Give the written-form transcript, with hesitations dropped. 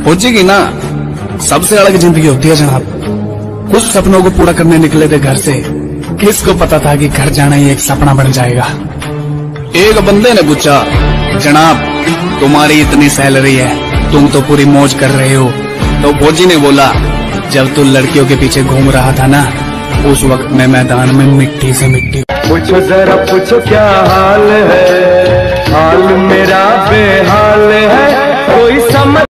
फौजी की ना सबसे अलग जिंदगी होती है जनाब। कुछ सपनों को पूरा करने निकले थे घर से, किसको पता था कि घर जाना ही एक सपना बन जाएगा। एक बंदे ने पूछा, जनाब तुम्हारी इतनी सैलरी है, तुम तो पूरी मौज कर रहे हो। तो फौजी ने बोला, जब तू लड़कियों के पीछे घूम रहा था ना, उस वक्त मैं मैदान में मिट्टी से मिट्टी। पूछो जरा पूछो क्या हाल है, हाल मेरा बेहाल है, कोई समझ